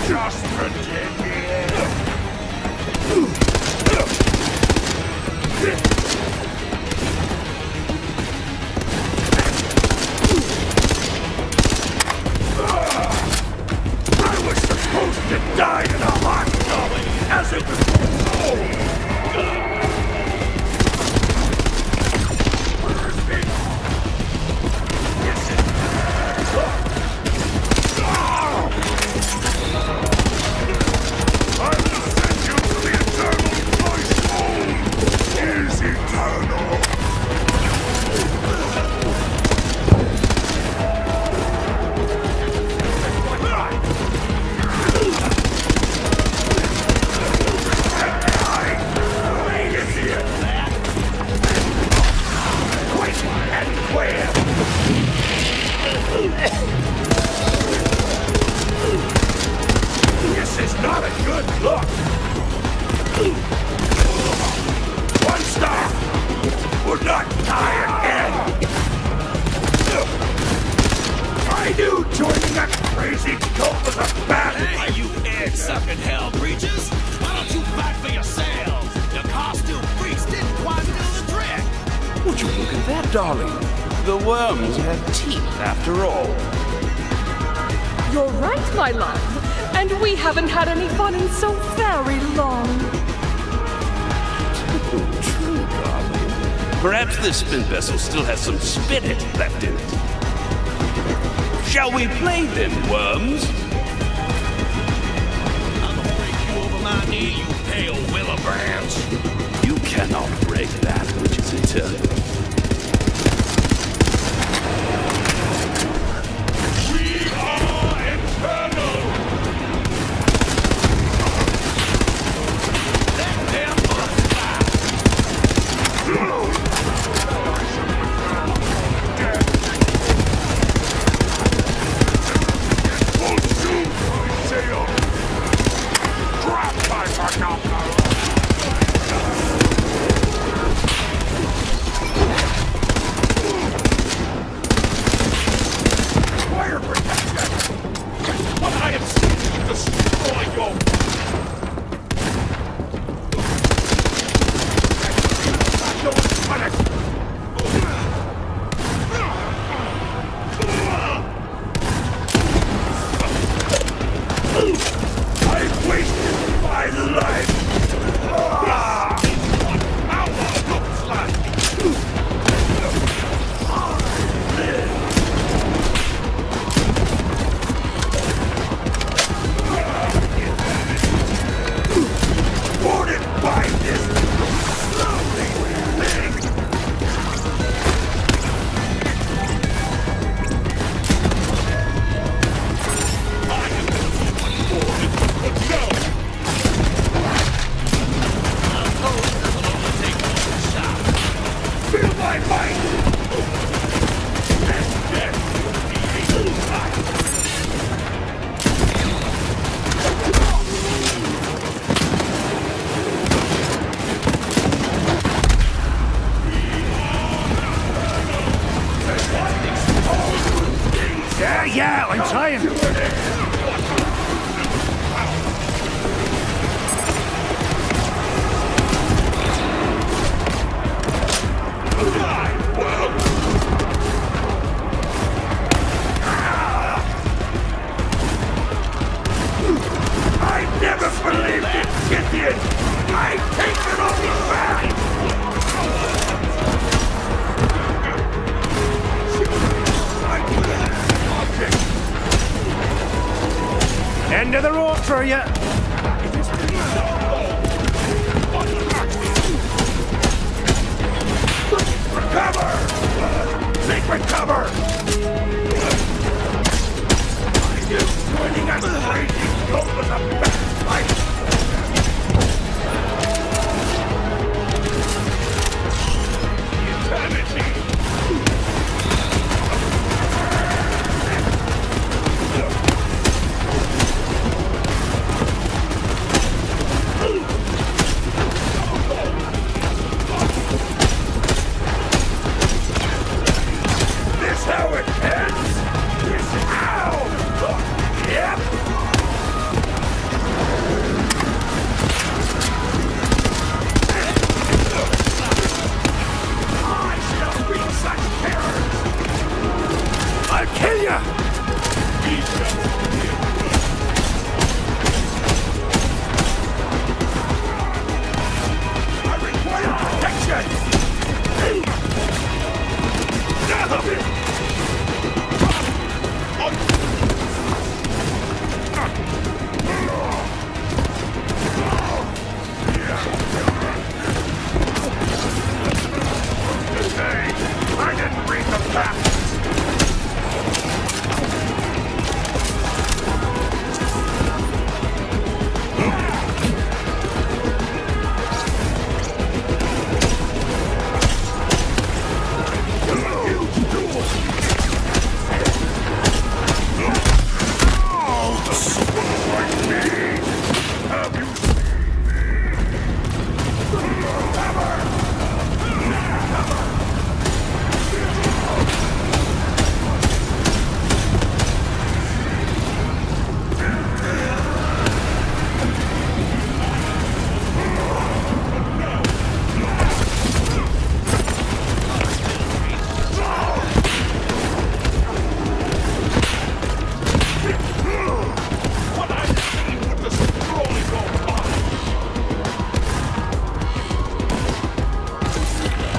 Just pretend it. I was supposed to die in a hot tub, as it was told. This is not a good look. One star would not die again. I knew joining that crazy cult was a bad thing. Hey, you egg-sucking hell creatures! Why don't you fight for yourselves? The costume freaks didn't quite do the trick. Would you look at that, darling? The worms have teeth after all. You're right, my love. And we haven't had any fun in so very long. True, darling. Perhaps this spin vessel still has some spirit left in it. Shall we play then, worms? I'm gonna break you over my knee, you pale willow branch. You cannot break that which is eternal. Yeah, I'm trying. I never believed it, Gideon. I've taken off his back. End of the road for you. Recover! Secret cover! I knew joining a crazy cult was a bad fight. This how it ends! This how! Yep!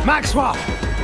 Mag swap!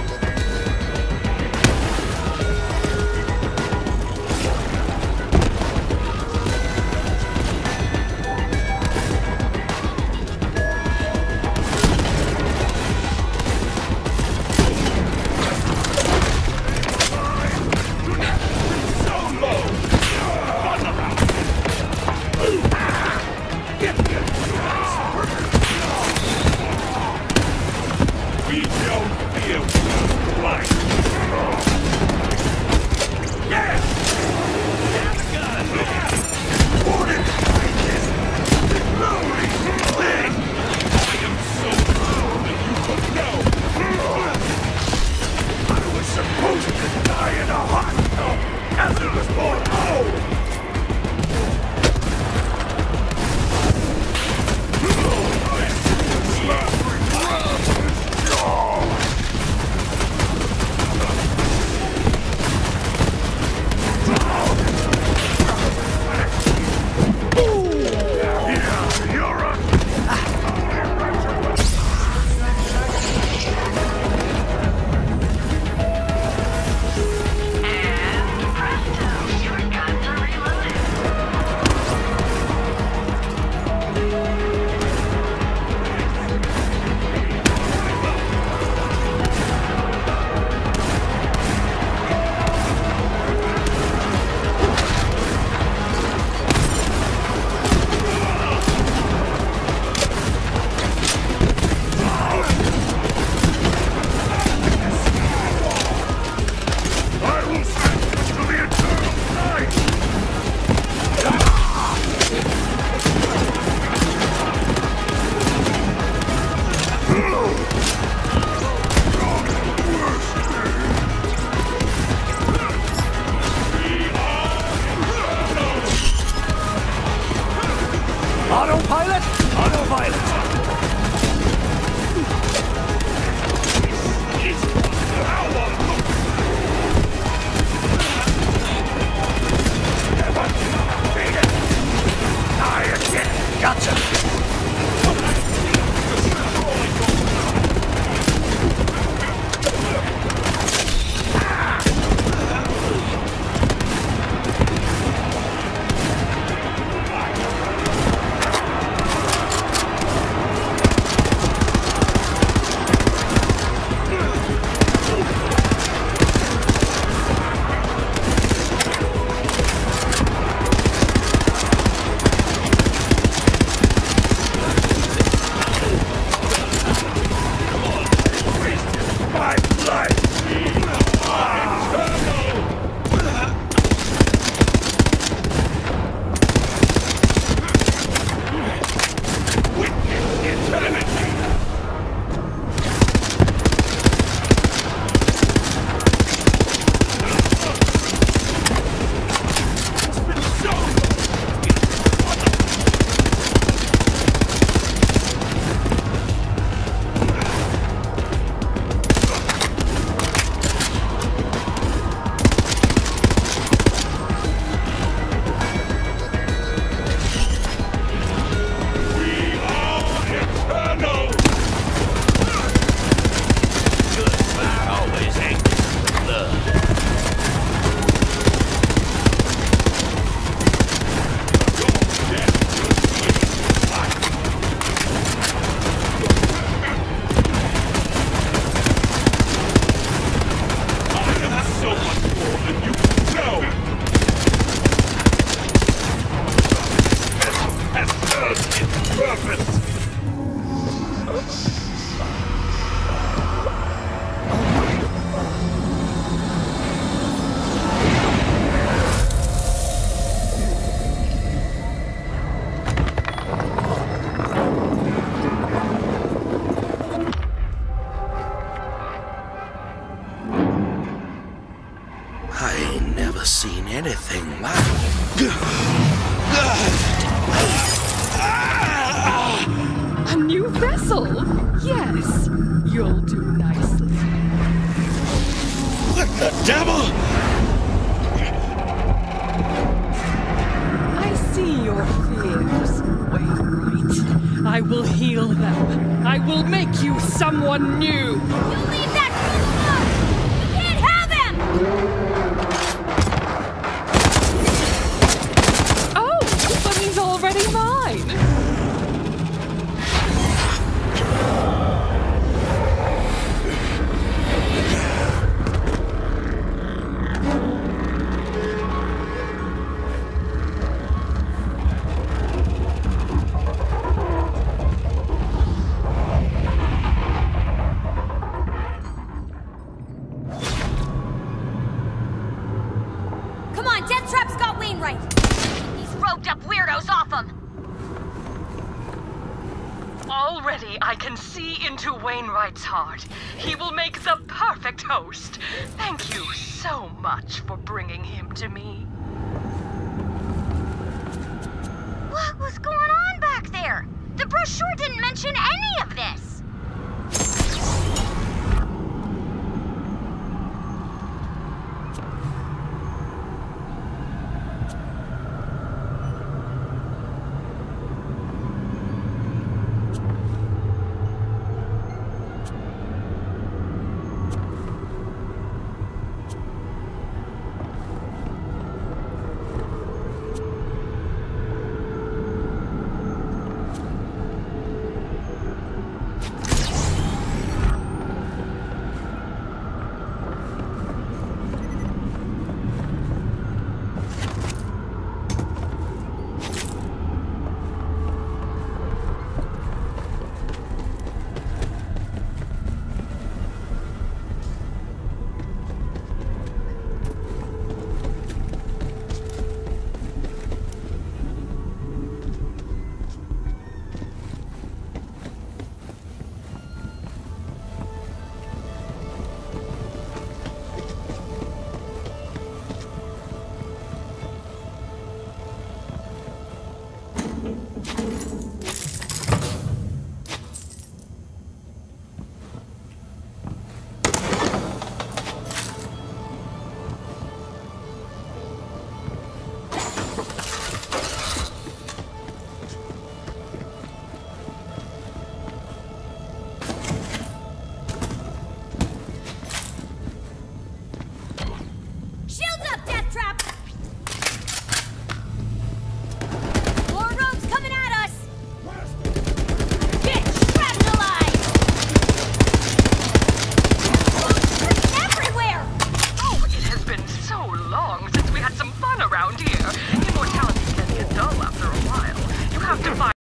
Autopilot? Autopilot! Gotcha! Seen anything like A new vessel? Yes, you'll do nicely. What the devil? I see your fears. Wait, right. I I will heal them. I will make you someone new. You leave that fool alone! You can't have him! Oh, but he's already mine. Come on, Death Trap's got Wainwright! Keep these roped up weirdos off him! Already I can see into Wainwright's heart. He will make the perfect host. Thank you so much for bringing him to me. What was going on back there? The brochure didn't mention any of this!